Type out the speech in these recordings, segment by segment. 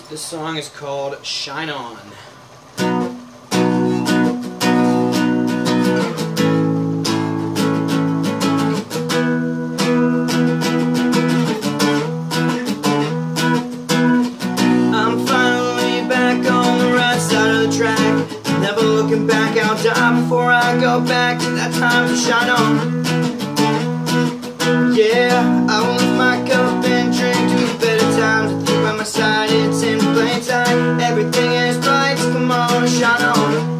This song is called Shine On. I'm finally back on the right side of the track. Never looking back, I'll die before I go back to that time to shine on. Yeah, I will lift my cup and drink to the better times. With you by my side, it's in plain sight. Everything is bright, so come on, shine on.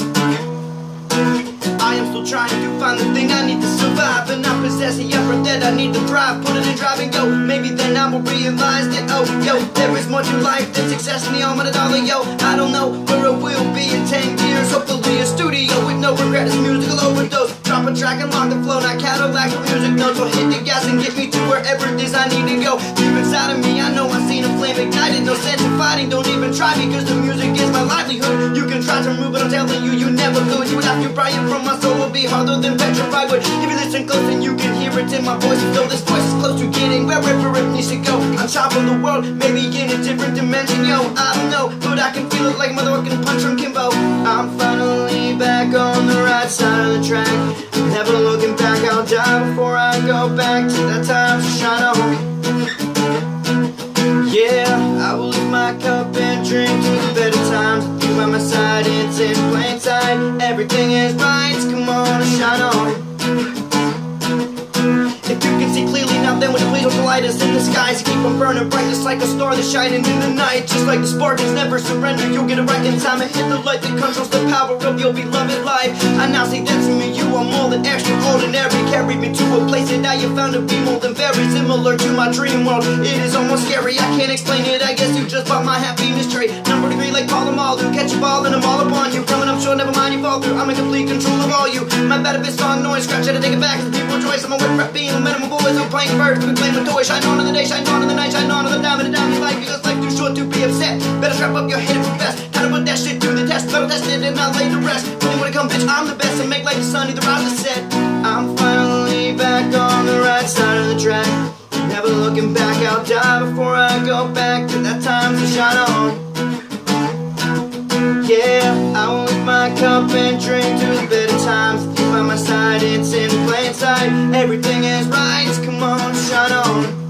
I am still trying to find the thing I need to survive, and I possess the effort that I need to thrive. Put it in driving, yo, maybe then I will realize that, oh, yo, there is more to life than success in the almond dollar, yo. I don't know where it will be in 10 years. Hopefully a studio with no regret, it's musical overdose. Drop a track and lock the flow, not Cadillac or music notes. Will hit the gas and get me to wherever it is I need to go. Deep inside of me, I know I've seen a flame ignited. No sense in fighting, don't even try, because the music is my livelihood. You can try to remove, but I'm telling you, you never could. You would have to pry it from my soul, will be harder than petrified wood. If you listen close, then you can hear it in my voice. Though this voice is close to getting wherever it needs to go. On top of the world, maybe in a different dimension, yo. I don't know, but I can feel it like a motherfucking punch from Kimbo. I'm finally back on the right side of the track. Never looking back, I'll die before I go back to that time to shine on. Yeah, I will lift my cup and drink to the better times. With you by my side, it's in plain sight. Everything is right, so come on and shine on. If you can see clearly now, then when the please the light is in the skies, you keep on burning bright just like a star that's shining in the night. Just like the spark is never surrender, you'll get it right in time and hit the light that controls the power of your beloved life. I now say that to me, you are more than extraordinary. Carry me to a place that I have found to be more than very similar to my dream world. It is almost scary, I can't explain it, I guess you just bought my happiness trait. Number degree like Paul and Malu, catch a ball and I'm all upon you. Coming up short, never mind you fall through, I'm in complete control of all you. My bad if it's song noise, scratch it and take it back, cause people rejoice. I'm a whip rap being a minimum boys, I'm playing birds, we playing with toys. Shine on in the day, shine on in the night, shine on in the diamond and down your life, because life too short to be upset. Better strap up your head and invest, time to put that shit to the test. Better test it and I'll lay the rest. Only when it comes, bitch, I'm the best, and make life the sun, either rise or set. I'm finally back on the right side of the track. Never looking back, I'll die before I go back to that time to shine on. Yeah, I will lift my cup and drink to the better times. With you by my side, it's in plain sight. Everything is right, so come on, shine on.